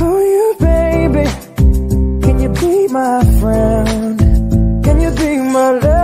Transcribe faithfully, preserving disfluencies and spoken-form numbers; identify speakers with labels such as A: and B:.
A: for you, baby. Can you be my friend? Can you be my love?